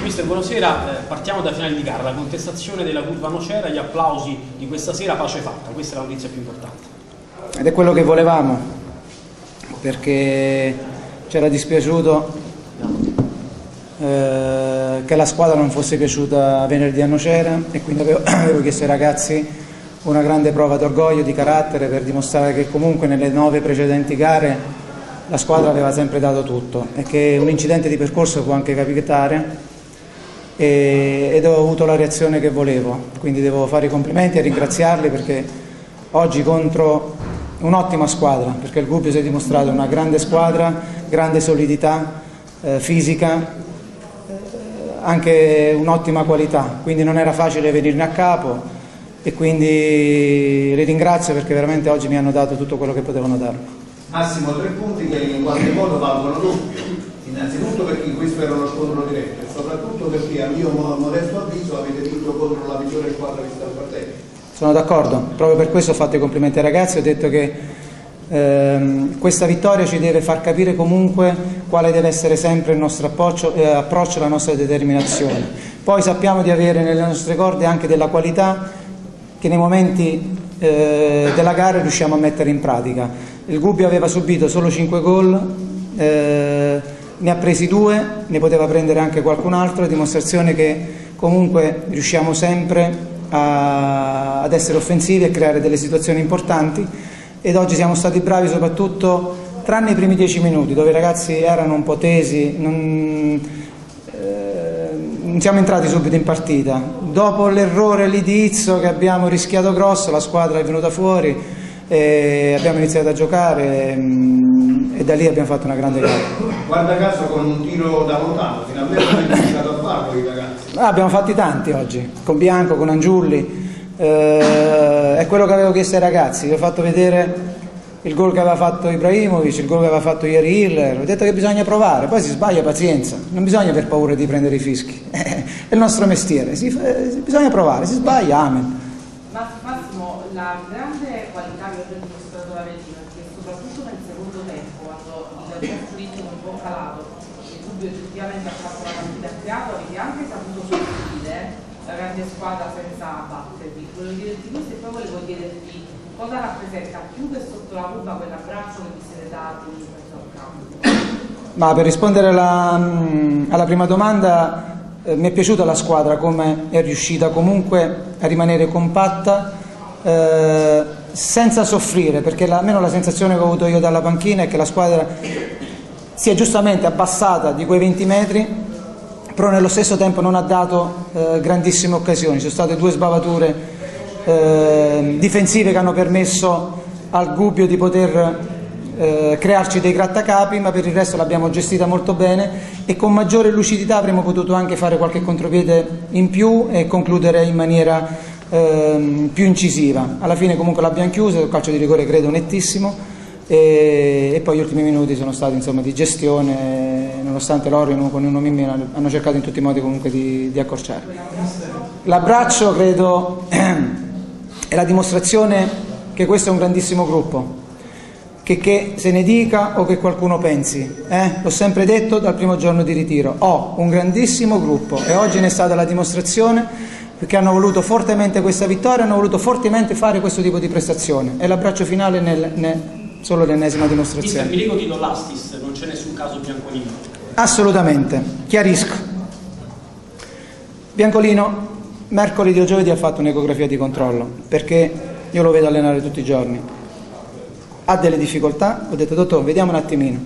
Mister, buonasera, partiamo da finale di gara, la contestazione della curva Nocera, gli applausi di questa sera, pace fatta, questa è la notizia più importante. Ed è quello che volevamo, perché c'era dispiaciuto che la squadra non fosse piaciuta venerdì a Nocera, e quindi avevo chiesto ai ragazzi una grande prova d'orgoglio, di carattere, per dimostrare che comunque nelle 9 precedenti gare la squadra aveva sempre dato tutto e che un incidente di percorso può anche capitare, ed ho avuto la reazione che volevo. Quindi devo fare i complimenti e ringraziarli, perché oggi contro un'ottima squadra, perché il Gubbio si è dimostrato una grande squadra, grande solidità fisica, anche un'ottima qualità, quindi non era facile venirne a capo, e quindi li ringrazio perché veramente oggi mi hanno dato tutto quello che potevano darmi. Massimo, 3 punti che in qualche modo valgono doppio, innanzitutto perché questo era uno scontro diretto e soprattutto perché a mio modesto avviso avete vinto contro la migliore squadra vista al fratello. Sono d'accordo, proprio per questo ho fatto i complimenti ai ragazzi, ho detto che questa vittoria ci deve far capire comunque quale deve essere sempre il nostro approccio, la nostra determinazione. Poi sappiamo di avere nelle nostre corde anche della qualità che nei momenti della gara riusciamo a mettere in pratica. Il Gubbio aveva subito solo 5 gol, ne ha presi 2, ne poteva prendere anche qualcun altro, dimostrazione che comunque riusciamo sempre ad essere offensivi e creare delle situazioni importanti, ed oggi siamo stati bravi soprattutto tranne i primi 10 minuti dove i ragazzi erano un po' tesi, non siamo entrati subito in partita. Dopo l'errore lì di Izzo, che abbiamo rischiato grosso, la squadra è venuta fuori e abbiamo iniziato a giocare, e da lì abbiamo fatto una grande gara. Guarda caso con un tiro da lontano, finalmente avete iniziato a farlo i ragazzi. Abbiamo fatti tanti oggi, con Bianco, con Angiulli, è quello che avevo chiesto ai ragazzi. Vi ho fatto vedere il gol che aveva fatto Ibrahimovic, il gol che aveva fatto ieri Hiller, ho detto che bisogna provare, poi si sbaglia, pazienza, non bisogna aver paura di prendere i fischi, è il nostro mestiere, bisogna provare, si sbaglia, amen. Massimo, la grande qualità che ho dimostrato la Regina è che soprattutto nel secondo tempo, quando il vostro ritmo è un po' calato, il Gubbio effettivamente ha fatto la partita, ha creato, avete anche saputo sostituire la grande squadra senza battervi. Volevo chiederti questo, e poi volevo chiederti cosa rappresenta più che sotto la curva quell'abbraccio che vi siete dati in questo campo. Ma per rispondere alla prima domanda, mi è piaciuta la squadra come è riuscita comunque a rimanere compatta, senza soffrire, perché almeno la sensazione che ho avuto io dalla panchina è che la squadra si è giustamente abbassata di quei 20 metri, però nello stesso tempo non ha dato grandissime occasioni. Ci sono state 2 sbavature difensive che hanno permesso al Gubbio di poter crearci dei grattacapi, ma per il resto l'abbiamo gestita molto bene, e con maggiore lucidità avremmo potuto anche fare qualche contropiede in più e concludere in maniera più incisiva. Alla fine comunque l'abbiamo chiuso, il calcio di rigore credo nettissimo, e poi gli ultimi minuti sono stati insomma di gestione, nonostante loro con uno in meno hanno cercato in tutti i modi comunque di accorciare. L'abbraccio credo è la dimostrazione che questo è un grandissimo gruppo, che se ne dica o che qualcuno pensi, l'ho sempre detto dal primo giorno di ritiro, ho un grandissimo gruppo, e oggi ne è stata la dimostrazione, perché hanno voluto fortemente questa vittoria, hanno voluto fortemente fare questo tipo di prestazione, e l'abbraccio finale solo l'ennesima dimostrazione. Mister, mi dico titolo l'Astis, non c'è nessun caso Biancolino? Assolutamente, chiarisco. Biancolino mercoledì o giovedì ha fatto un'ecografia di controllo, perché io lo vedo allenare tutti i giorni, ha delle difficoltà, ho detto dottore vediamo un attimino,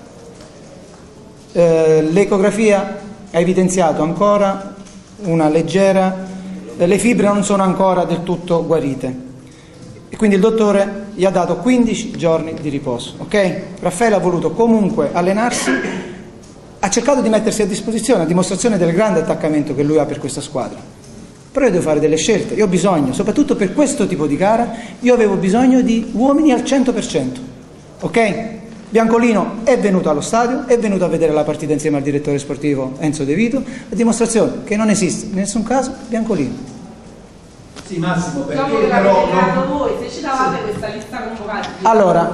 l'ecografia ha evidenziato ancora una leggera, le fibre non sono ancora del tutto guarite, e quindi il dottore gli ha dato 15 giorni di riposo, ok? Raffaele ha voluto comunque allenarsi, ha cercato di mettersi a disposizione, a dimostrazione del grande attaccamento che lui ha per questa squadra. Però io devo fare delle scelte, io ho bisogno, soprattutto per questo tipo di gara, io avevo bisogno di uomini al 100%, ok? Biancolino è venuto allo stadio, è venuto a vedere la partita insieme al direttore sportivo Enzo De Vito, a dimostrazione che non esiste in nessun caso Biancolino. Sì, Massimo, perché dopo che però l'avete creato voi, se ci davate questa lista convocata, allora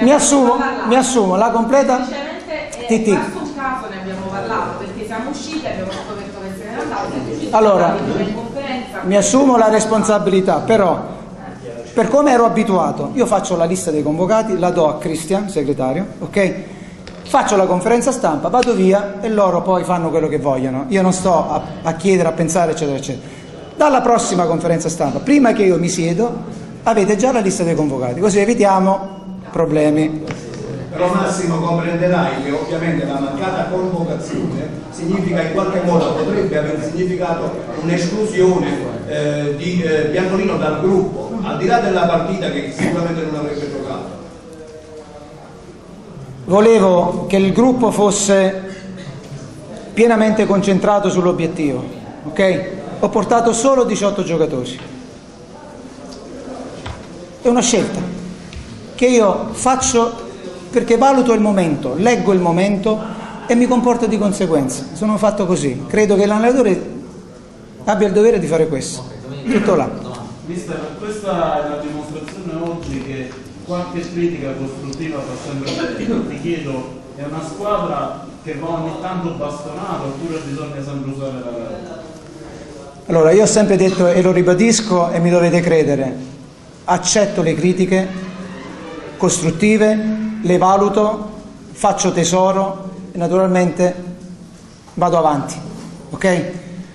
mi assumo la completa semplicemente un caso ne abbiamo parlato, perché siamo usciti e abbiamo scoperto che se ne è andato. Allora, mi assumo la responsabilità, però per come ero abituato, io faccio la lista dei convocati, la do a Cristian, segretario, ok? Faccio la conferenza stampa, vado via e loro poi fanno quello che vogliono. Io non sto a chiedere, a pensare, eccetera, eccetera. Dalla prossima conferenza stampa, prima che io mi siedo, avete già la lista dei convocati, così evitiamo problemi. Però Massimo comprenderai che ovviamente la mancata convocazione significa in qualche modo, potrebbe aver significato un'esclusione di Biancolino dal gruppo, al di là della partita che sicuramente non avrebbe giocato. Volevo che il gruppo fosse pienamente concentrato sull'obiettivo, ok? Ho portato solo 18 giocatori. È una scelta che io faccio perché valuto il momento, leggo il momento e mi comporto di conseguenza. Sono fatto così. Credo che l'allenatore abbia il dovere di fare questo. Tutto là. Mister, questa è la dimostrazione oggi che qualche critica costruttiva fa sempre bene. Ti chiedo, è una squadra che va ogni tanto bastonata oppure bisogna sempre usare la gara? Allora, io ho sempre detto e lo ribadisco e mi dovete credere, accetto le critiche costruttive, le valuto, faccio tesoro e naturalmente vado avanti, ok?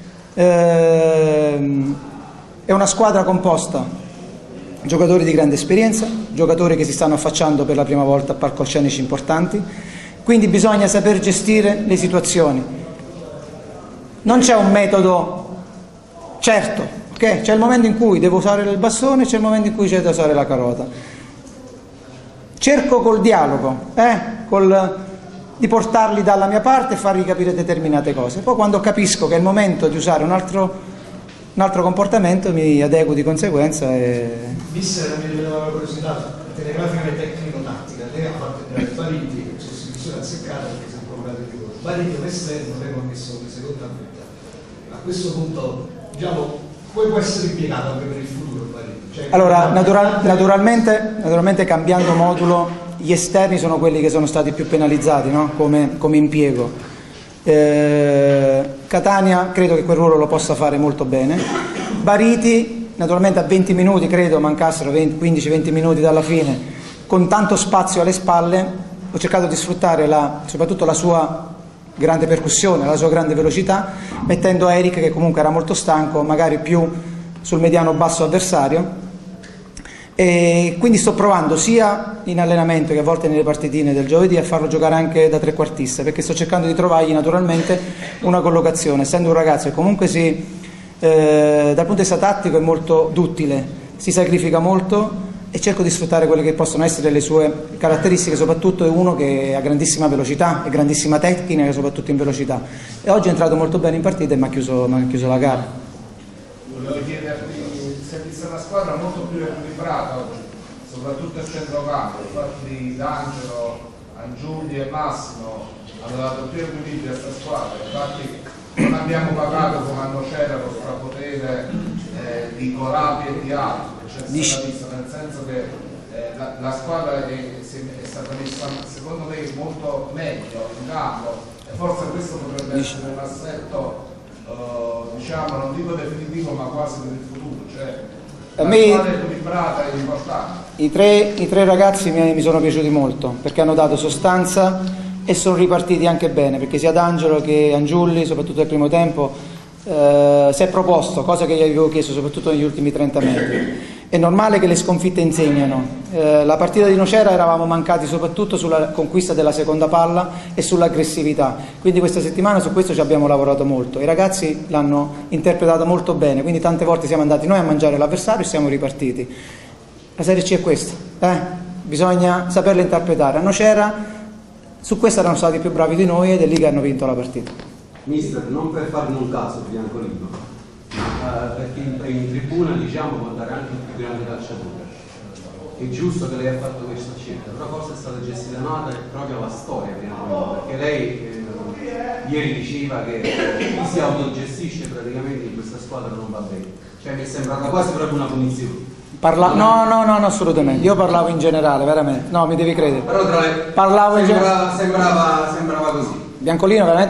È una squadra composta, giocatori di grande esperienza, giocatori che si stanno affacciando per la prima volta a palcoscenici importanti, quindi bisogna saper gestire le situazioni. Non c'è un metodo certo, ok? C'è il momento in cui devo usare il bastone, c'è il momento in cui c'è da usare la carota. Cerco col dialogo, di portarli dalla mia parte e fargli capire determinate cose. Poi quando capisco che è il momento di usare un altro comportamento mi adeguo di conseguenza. Mister, mi doveva la curiosità telegrafica e tecnico-tattica. Lei ha fatto entrare Bariti, sostituzione azzeccata perché si è provocato il rigore. Bariti all'esterno, lei ha messo come seconda punta. A questo punto, diciamo, poi può essere impiegato anche per il futuro. Allora, naturalmente cambiando modulo, gli esterni sono quelli che sono stati più penalizzati, no? come impiego. Catania credo che quel ruolo lo possa fare molto bene. Bariti, naturalmente a 20 minuti, credo mancassero 15-20 minuti dalla fine, con tanto spazio alle spalle, ho cercato di sfruttare soprattutto la sua grande percussione, la sua grande velocità, mettendo Eric, che comunque era molto stanco, magari più sul mediano basso avversario, e quindi sto provando sia in allenamento che a volte nelle partitine del giovedì a farlo giocare anche da trequartista, perché sto cercando di trovargli naturalmente una collocazione, essendo un ragazzo che comunque dal punto di vista tattico è molto duttile, si sacrifica molto e cerco di sfruttare quelle che possono essere le sue caratteristiche. Soprattutto è uno che ha grandissima velocità e grandissima tecnica, soprattutto in velocità, e oggi è entrato molto bene in partita e mi ha chiuso la gara. Volevo chiederti, si è vista una squadra molto più equilibrata oggi, soprattutto il centrocampo. Infatti D'Angelo, Angiulli e Massimo hanno dato più equilibrio a questa squadra. Infatti non abbiamo pagato come anno c'era lo strapotere di Corapi e di altri, c'è stata vista, nel senso che la squadra è stata messa secondo me molto meglio in campo e forse questo potrebbe essere un assetto diciamo, non dico definitivo ma quasi per il futuro, cioè la squadra equilibrata è importante. I tre ragazzi mi sono piaciuti molto perché hanno dato sostanza e sono ripartiti anche bene, perché sia D'Angelo che Angiulli, soprattutto nel primo tempo, si è proposto, cosa che gli avevo chiesto soprattutto negli ultimi 30 metri. È normale che le sconfitte insegnano. La partita di Nocera eravamo mancati soprattutto sulla conquista della seconda palla e sull'aggressività, quindi questa settimana su questo ci abbiamo lavorato molto. I ragazzi l'hanno interpretato molto bene, quindi tante volte siamo andati noi a mangiare l'avversario e siamo ripartiti. La Serie C è questa, bisogna saperla interpretare. A Nocera su questo erano stati più bravi di noi ed è lì che hanno vinto la partita. Mister, non per farne un caso Biancolino, perché in tribuna diciamo può dare anche il più grande calciatore. È giusto che lei ha fatto questa scelta, però forse è stata gestionata proprio la storia, perché lei ieri diceva che chi si autogestisce praticamente in questa squadra non va bene, cioè mi è sembrata quasi proprio una punizione. No, assolutamente. Io parlavo in generale, veramente. No, mi devi credere. Però parlavo sembrava così. Biancolino veramente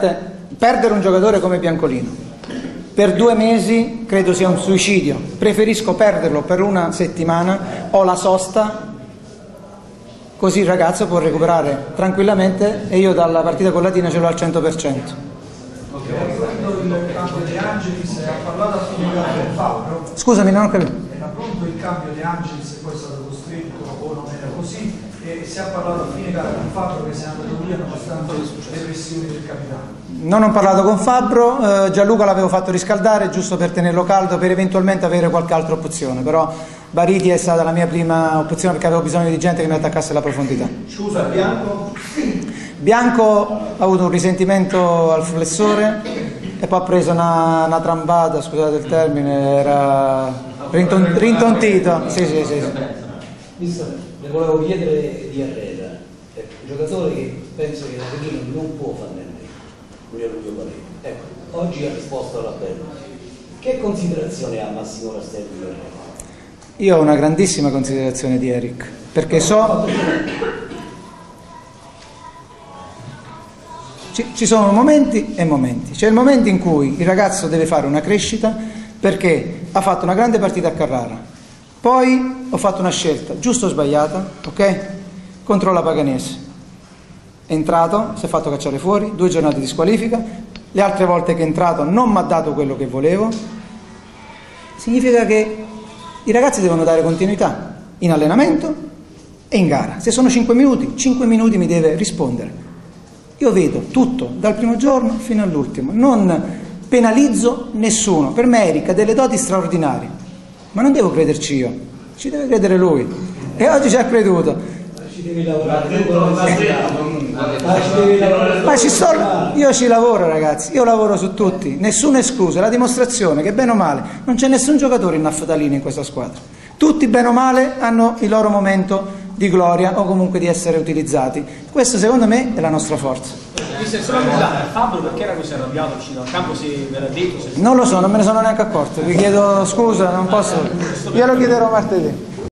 perdere un giocatore come Biancolino per 2 mesi credo sia un suicidio. Preferisco perderlo per 1 settimana, ho la sosta, così il ragazzo può recuperare tranquillamente e io dalla partita con Latina ce l'ho al 100%. Riguardo il cambio di Angelis, ha parlato a fine gara con Fabro. Scusami, non ho capito. Era pronto il cambio di Angelis e poi è stato costretto o non era così, e si è parlato a fine gara con Fabro che si è andato via nonostante le pressioni del capitano. Non ho parlato con Fabbro, Gianluca l'avevo fatto riscaldare giusto per tenerlo caldo, per eventualmente avere qualche altra opzione, però Bariti è stata la mia prima opzione perché avevo bisogno di gente che mi attaccasse alla profondità. Scusa, Bianco? Bianco ha avuto un risentimento al flessore e poi ha preso una trambata, scusate il termine, era rintontito. Sì. Mister, le volevo chiedere di Herrera, un giocatore che penso che l'Avellino non può far niente, Lucio Barreto. Ecco, oggi ha risposto alla bella. Che considerazione ha Massimo Rastelli di Herrera? Io ho una grandissima considerazione di Eric, perché so... Ci sono momenti e momenti. C'è il momento in cui il ragazzo deve fare una crescita perché ha fatto una grande partita a Carrara, poi ho fatto una scelta, giusta o sbagliata, ok? Contro la Paganese. È entrato, si è fatto cacciare fuori, 2 giornate di squalifica, le altre volte che è entrato non mi ha dato quello che volevo. Significa che i ragazzi devono dare continuità in allenamento e in gara. Se sono 5 minuti mi deve rispondere. Io vedo tutto, dal primo giorno fino all'ultimo, non penalizzo nessuno. Per me Eric ha delle doti straordinarie, ma non devo crederci io, ci deve credere lui. E oggi ci ha creduto. Ci devi lavorare. Io ci lavoro, ragazzi, io lavoro su tutti, nessuno escluso. È la dimostrazione che bene o male non c'è nessun giocatore in nafftalina in questa squadra. Tutti bene o male hanno il loro momento di gloria o comunque di essere utilizzati. Questo secondo me è la nostra forza. Fabio perché era così arrabbiato uscito dal campo, se ve l'ha detto? Non lo so, non me ne sono neanche accorto, vi chiedo scusa, non posso, glielo chiederò martedì.